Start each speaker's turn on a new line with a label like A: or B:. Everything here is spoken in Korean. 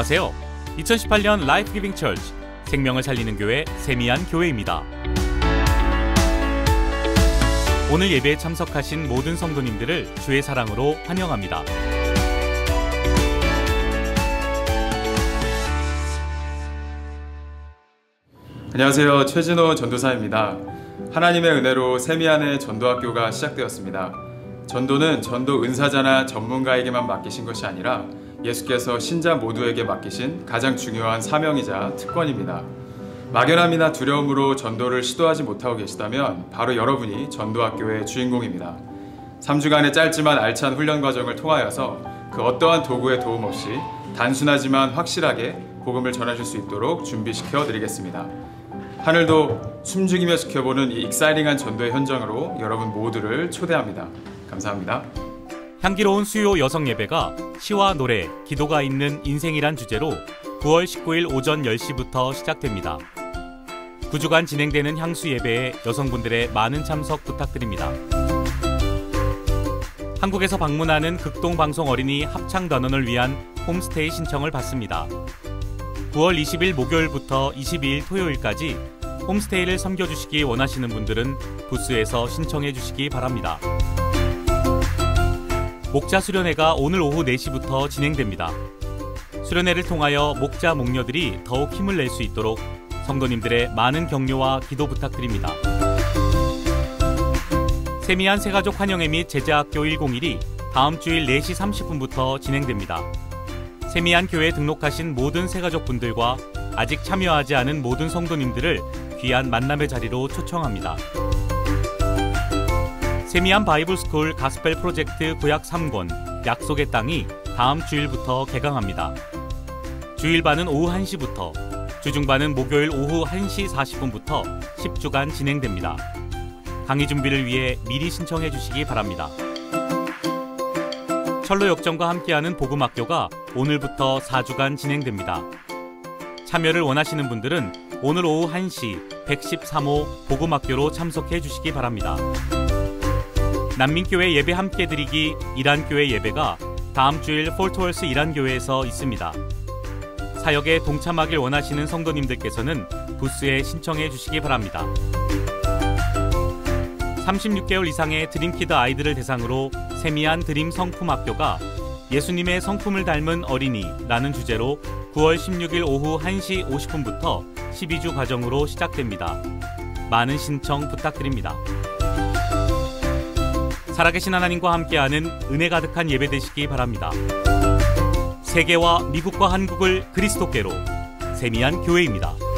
A: 안녕하세요. 2018년 라이프 기빙 처치, 생명을 살리는 교회 세미안 교회입니다. 오늘 예배에 참석하신 모든 성도님들을 주의 사랑으로 환영합니다.
B: 안녕하세요. 최진호 전도사입니다. 하나님의 은혜로 세미안의 전도학교가 시작되었습니다. 전도는 전도 은사자나 전문가에게만 맡기신 것이 아니라 예수께서 신자 모두에게 맡기신 가장 중요한 사명이자 특권입니다. 막연함이나 두려움으로 전도를 시도하지 못하고 계시다면 바로 여러분이 전도학교의 주인공입니다. 3주간의 짧지만 알찬 훈련 과정을 통하여서 그 어떠한 도구의 도움 없이 단순하지만 확실하게 복음을 전하실 수 있도록 준비시켜 드리겠습니다. 하늘도 숨죽이며 지켜보는 이 익사이팅한 전도의 현장으로 여러분 모두를 초대합니다. 감사합니다.
A: 향기로운 수요 여성 예배가 시와 노래, 기도가 있는 인생이란 주제로 9월 19일 오전 10시부터 시작됩니다. 9주간 진행되는 향수 예배에 여성분들의 많은 참석 부탁드립니다. 한국에서 방문하는 극동방송 어린이 합창단원을 위한 홈스테이 신청을 받습니다. 9월 20일 목요일부터 22일 토요일까지 홈스테이를 섬겨주시기 원하시는 분들은 부스에서 신청해 주시기 바랍니다. 목자 수련회가 오늘 오후 4시부터 진행됩니다. 수련회를 통하여 목자 목녀들이 더욱 힘을 낼 수 있도록 성도님들의 많은 격려와 기도 부탁드립니다. 세미안 새가족 환영회 및 제자학교 101이 다음 주일 4시 30분부터 진행됩니다. 세미안 교회에 등록하신 모든 새가족분들과 아직 참여하지 않은 모든 성도님들을 귀한 만남의 자리로 초청합니다. 세미안 바이블스쿨 가스펠 프로젝트 구약 3권 약속의 땅이 다음 주일부터 개강합니다. 주일반은 오후 1시부터, 주중반은 목요일 오후 1시 40분부터 10주간 진행됩니다. 강의 준비를 위해 미리 신청해 주시기 바랍니다. 철로 역정과 함께하는 복음학교가 오늘부터 4주간 진행됩니다. 참여를 원하시는 분들은 오늘 오후 1시 113호 복음학교로 참석해 주시기 바랍니다. 난민교회 예배 함께 드리기 이란교회 예배가 다음 주일 폴트월스 이란교회에서 있습니다. 사역에 동참하길 원하시는 성도님들께서는 부스에 신청해 주시기 바랍니다. 36개월 이상의 드림키드 아이들을 대상으로 세미안 드림 성품학교가 예수님의 성품을 닮은 어린이라는 주제로 9월 16일 오후 1시 50분부터 12주 과정으로 시작됩니다. 많은 신청 부탁드립니다. 살아계신 하나님과 함께하는 은혜 가득한 예배 되시기 바랍니다. 세계와 미국과 한국을 그리스도께로 세미안 교회입니다.